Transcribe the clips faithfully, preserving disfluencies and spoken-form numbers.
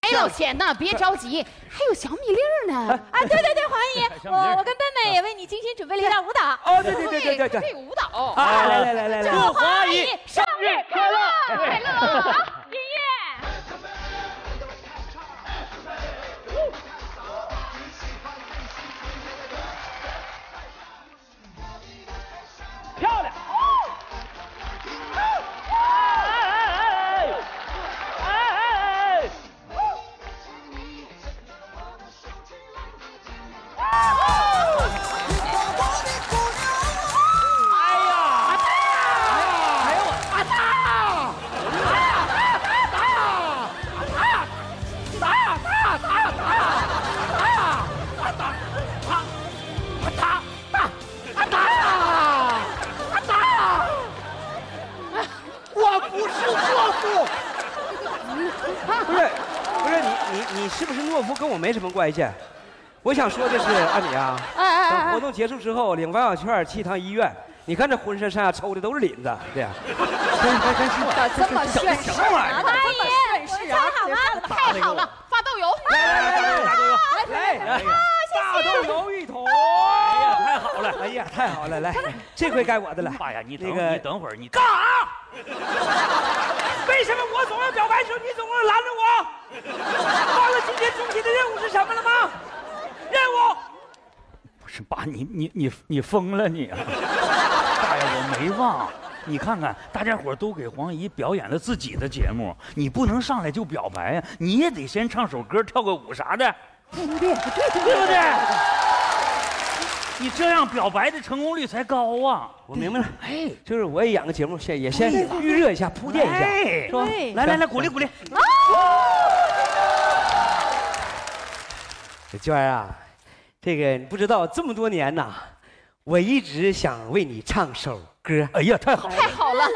哎，老钱呐，别着急，还有小米粒呢。 啊，对对对，黄姨，我我跟笨笨也为你精心准备了一段舞蹈。 哦，对对对对对对， 这舞蹈。 来来来来来来， 祝黄姨生日快乐！ 快乐！ 好，音乐。 漂亮！不是，不是你你你是不是懦夫跟我没什么关系。我想说的是，阿米啊，等活动结束之后领王小券去一趟医院。你看这浑身上下抽的都是领子，这样。赶紧赶紧咋这么炫什么玩意儿？ 阿姨，我穿好了， 太好了，发豆油。 来来来来，大豆油，来来，大豆油一桶。哎呀，太好了！哎呀，太好了！来，这回该我的了。 爸呀，你等那个你等会儿，你干啥？为什么我总要表白的时候，你总要拦着我？忘了今天中心的任务是什么了吗？任务不是爸，你你你你疯了你啊！爸呀，我没忘。你看看，大家伙都给黄姨表演了自己的节目，你不能上来就表白呀，你也得先唱首歌、跳个舞啥的， 对不对？对对不对？你这样表白的成功率才高啊！ 我明白了， 哎， 就是我也演个节目，先也先预热一下、铺垫一下， 哎是吧？ 来来来，鼓励鼓励！ 小娟啊，这个你不知道，这么多年呐，我一直想为你唱首歌。 哎呀，太好了！ 太好了！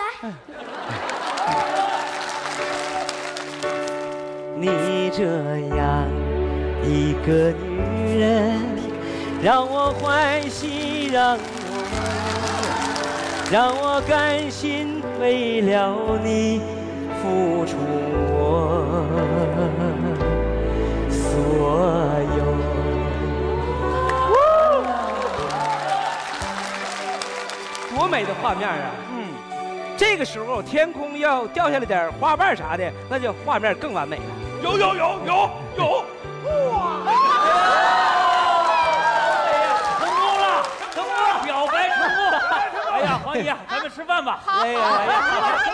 你这样一个女人，让我欢喜，让我温柔，让我甘心为了你付出我所有。多美的画面啊！嗯，这个时候天空要掉下来点花瓣啥的，那就画面更完美了。有有有有有！哇！ 成功了，成功了，表白成功！哎呀，黄姨，咱们吃饭吧。 哎呀哎呀！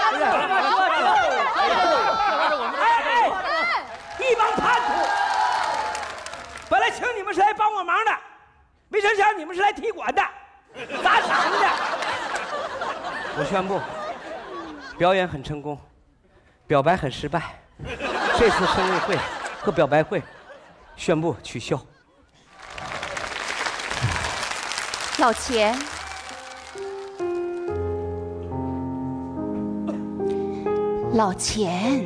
一帮叛徒！本来请你们是来帮我忙的，没成想你们是来踢馆的，砸场的。我宣布，表演很成功，表白很失败。这次生日会和表白会宣布取消。 老钱，老钱，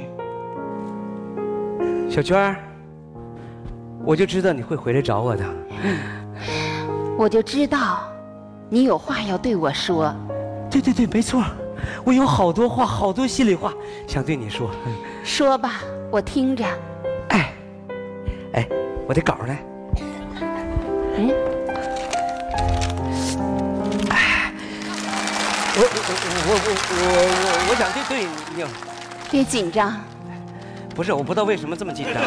小娟儿，我就知道你会回来找我的。 我就知道你有话要对我说。 对对对，没错，我有好多话，好多心里话想对你说。 说吧，我听着。 哎，哎，我的稿呢？ 嗯。 哎，我我我我我我我想对对你， 别紧张。 不是，我不知道为什么这么紧张。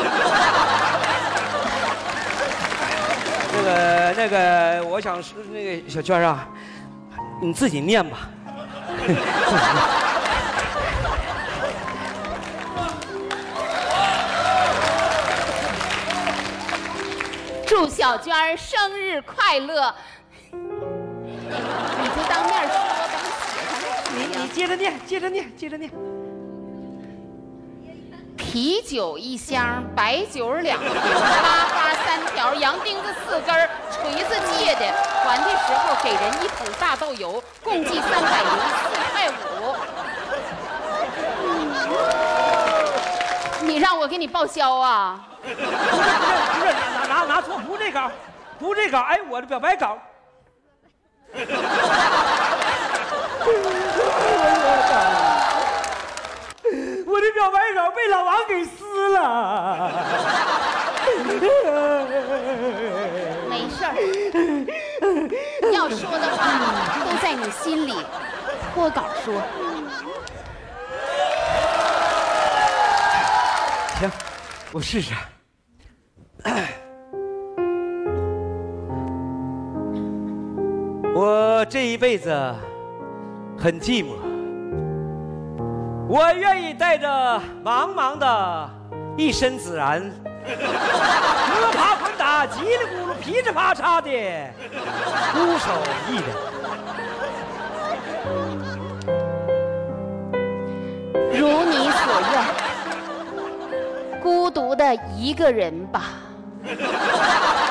那个那个，我想说，那个小娟啊，你自己念吧。 祝小娟生日快乐！你就当面说吧，写上来。 你你接着念，接着念，接着念。 啤酒一箱，白酒两瓶，拉花三条，洋钉子四根，锤子借的，还的时候给人一桶大豆油，共计三百零四块五。你让我给你报销啊？ 不是不是不是，拿拿拿错，不是这稿，不是这稿，哎，我的表白稿。我的表白稿被老王给撕了。 要说的话都在你心里，脱稿说。 行，我试试。我这一辈子很寂寞，我愿意带着茫茫的一身自然，摸爬滚打，叽里咕噜，噼里啪嚓的孤守一人。 如你所愿，孤独的一个人吧。